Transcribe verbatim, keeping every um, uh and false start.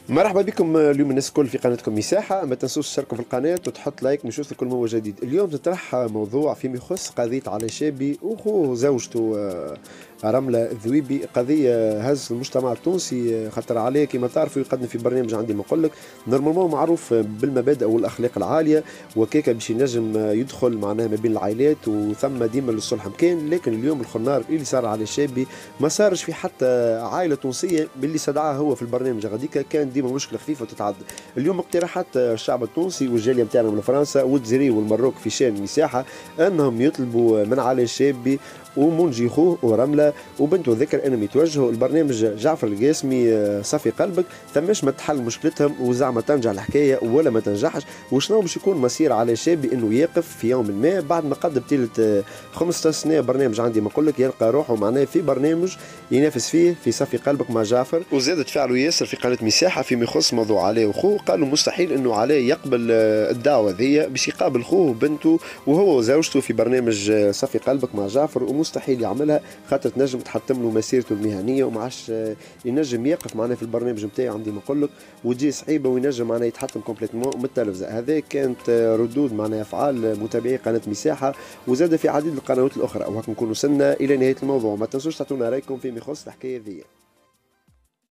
مرحبا بكم اليوم الناس الكل في قناتكم مساحة. ما تنسوش تشتركوا في القناة وتحط لايك نشوف كل ما هو جديد. اليوم تطرح موضوع فيما يخص قضية علي شابي وخو زوجته رملة الذويبي. قضية هزت المجتمع التونسي خاطر عليه كما تعرفوا يقدم في برنامج عندي ما نقول لك نورمالمون معروف بالمبادئ والاخلاق العالية وكيكا باش ينجم يدخل معناها ما بين العائلات وثم ديما للصلح مكان. لكن اليوم الخنار اللي صار على شابي ما صارش في حتى عائلة تونسية باللي استدعاها هو في البرنامج غاديكا، كان ديما مشكلة خفيفة وتتعدى. اليوم اقتراحات الشعب التونسي والجالية نتاعنا من فرنسا والجزائر والمروك في شان المساحة انهم يطلبوا من علي شابي ومنجي خوه ورمله وبنته ذكر انهم يتوجهوا البرنامج جعفر القاسمي صفي قلبك ثماش ما تحل مشكلتهم وزعما تنجح الحكايه ولا ما تنجحش. وشنو باش يكون مصير على شابي انه يقف في يوم ما بعد ما قدم تيلة خمسطاش سنه برنامج عندي ما نقول لك يلقى روحه معناه في برنامج ينافس فيه في صفي قلبك مع جعفر. وزاد تفاعلوا ياسر في قناه مساحه فيما يخص موضوع عليه وخوه، قالوا مستحيل انه عليه يقبل الدعوه ذي باش يقابل خوه وبنته وهو وزوجته في برنامج صفي قلبك مع جعفر، مستحيل يعملها خاطر تنجم تحتم له مسيرته المهنيه وما عادش ينجم يقف معنا في البرنامج نتاعو عندي ما نقول لك وتجي صعيبه وينجم معنا يتحطم كومبليتمون من التلفزه. هذا كانت ردود معنا افعال متابعي قناه مساحه وزاد في عديد القنوات الاخرى. وهكا نكون وصلنا الى نهايه الموضوع. ما تنسوش تعطونا رايكم فيما يخص الحكايه ذي.